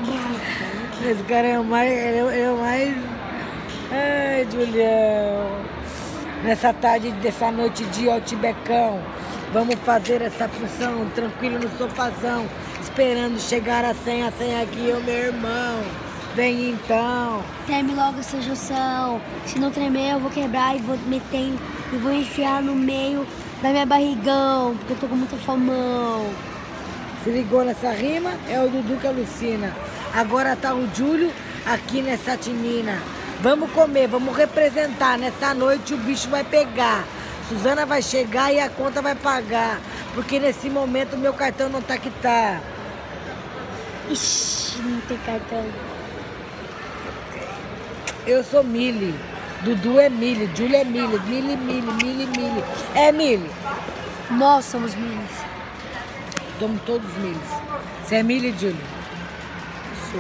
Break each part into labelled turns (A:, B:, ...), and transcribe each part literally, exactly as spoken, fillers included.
A: Esse cara é o mais... Ele é, ele é o mais... Ai, Julião. Nessa tarde, dessa noite de Outbacão, vamos fazer essa função tranquilo no sofazão, esperando chegar a senha, a senha aqui, ô meu irmão. Vem então.
B: Treme logo essa junção. Se não tremer, eu vou quebrar e vou meter e vou enfiar no meio da minha barrigão, porque eu tô com muita fomão.
A: Se ligou nessa rima? É o Dudu que alucina. Agora tá o Júlio aqui nessa tinina. Vamos comer, vamos representar. Nessa noite o bicho vai pegar. Suzana vai chegar e a conta vai pagar. Porque nesse momento o meu cartão não tá que tá.
B: Ixi, não tem cartão.
A: Eu sou Mili. Dudu é Mili. Júlio é Mili. Mili, Mili, Mili, Mili. É Mili.
B: Nós somos Milis.
A: Somos todos Milis. Você é Mili, Júlio?
B: Sou.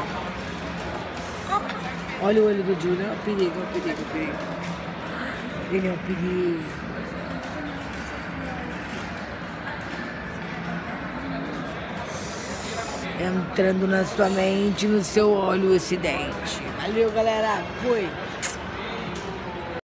A: Olha o olho do Júlio. É um perigo, é um perigo, é um perigo. Ele é um perigo. Entrando na sua mente, no seu olho, esse dente. Valeu, galera. Fui.